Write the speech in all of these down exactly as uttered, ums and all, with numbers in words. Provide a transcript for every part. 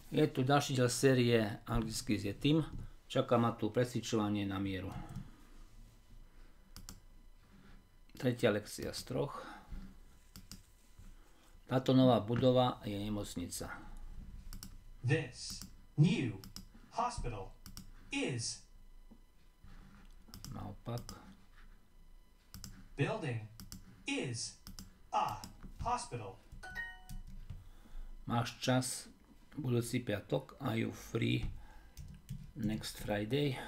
Je tu ďalší diel série anglicky s Yetim. Čaká ma tu precvičovanie na mieru. Tretia lekcia z troch. Táto nová budova je nemocnica. This new hospital is Naopak. building is a hospital. Máš čas budúci piatok? Are you free next Friday?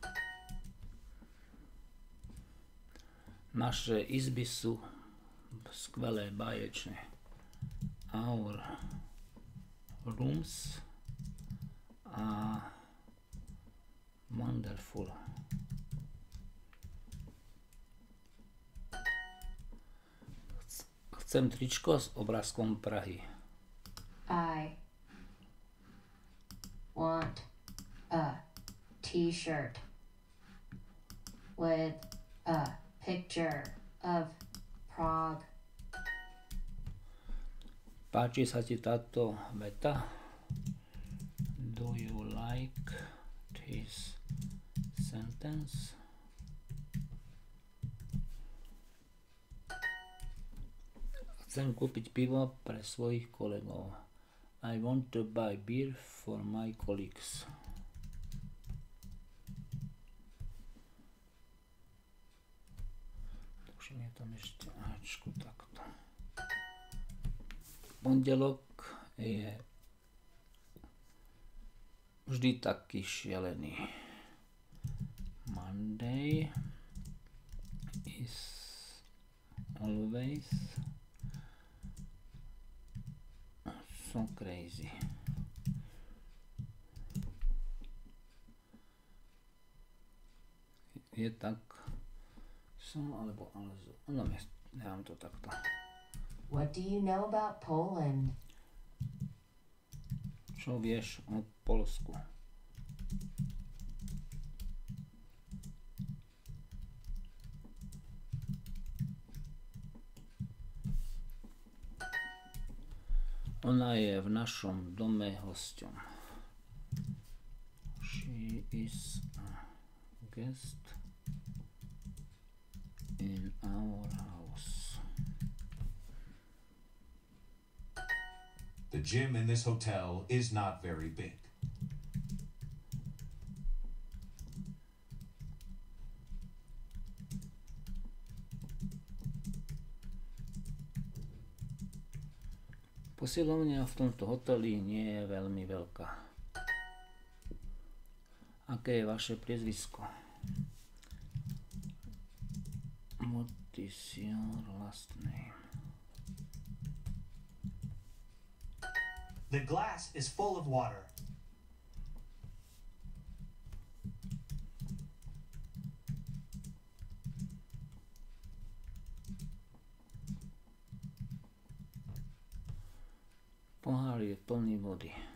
Naše izby sú skvelé, báječné. Our rooms are wonderful. Chcem tričko s obrázkom Prahy. I want a t-shirt with a picture of Prague. Páči sa ti táto veta? Do you like this sentence? Chcem kúpiť pivo pre svojich kolegov. I want to buy beer for my colleagues. Už je tam ešte Ačku takto. Pondelok je vždy taký šialený. Monday is always so crazy. Je tak som alebo ale no nemám to takto. What do you know about Poland? Čo vieš o Poľsku? Ona je v našom dome hosťom. She is a guest in our house. The gym in this hotel is not very big. Posilovňa v tomto hoteli nie je veľmi veľká. Aké je vaše priezvisko? What is your last name? The glass is full of water. Pohár je plný vody.